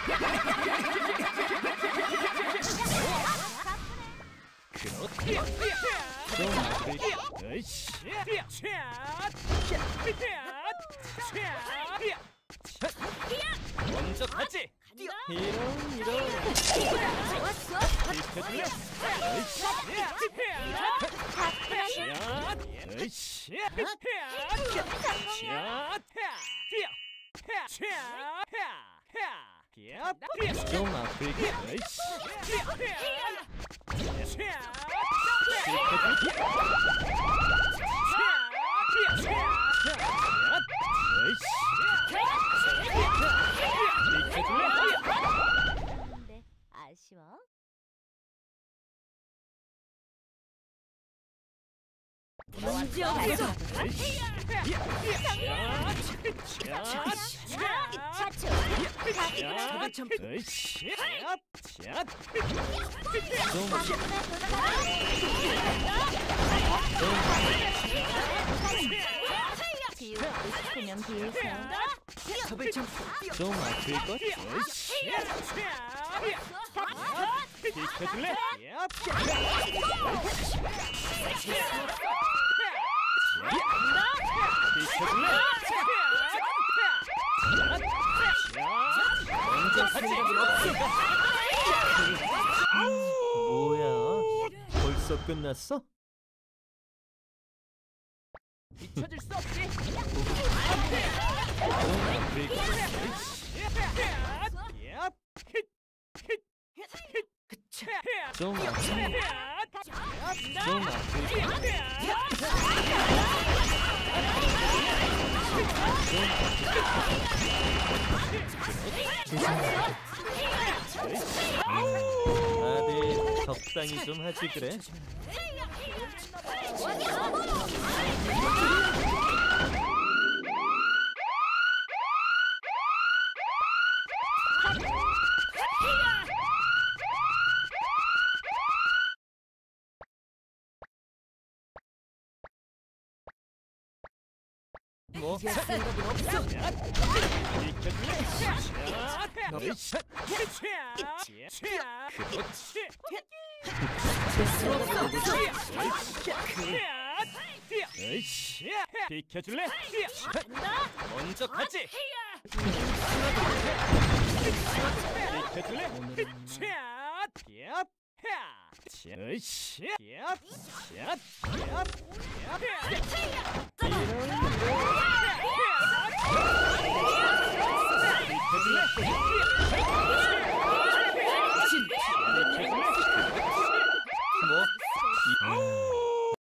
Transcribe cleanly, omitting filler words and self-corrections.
먼저 가지. 이런. 좋았어. 좀 아프게. 근데 아쉬워. 문제없어. 비우고 싶으면 비우세요. 좀 아플걸? 비켜줄래? 먼저 가지. 뭐야? 벌써 끝났어? 잊혀질 수 없지. 좀 아프게. 좀 아프게. 아들 적당히 좀 하지 그래. 뭐? 생각은 없어. 비켜줄래? 먼저 가지. 비켜줄래?